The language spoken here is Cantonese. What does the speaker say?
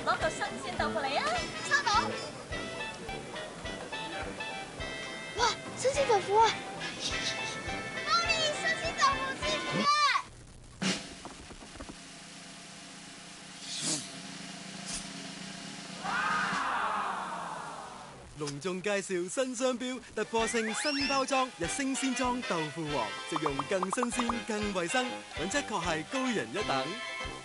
攞個新鮮豆腐嚟啊！ 收到。哇，新鮮豆腐啊！媽咪，新鮮豆腐師傅啊！ 隆重介紹新商標，突破性新包裝，日升鮮裝豆腐王，食用更新鮮、更衛生，品質確係高人一等。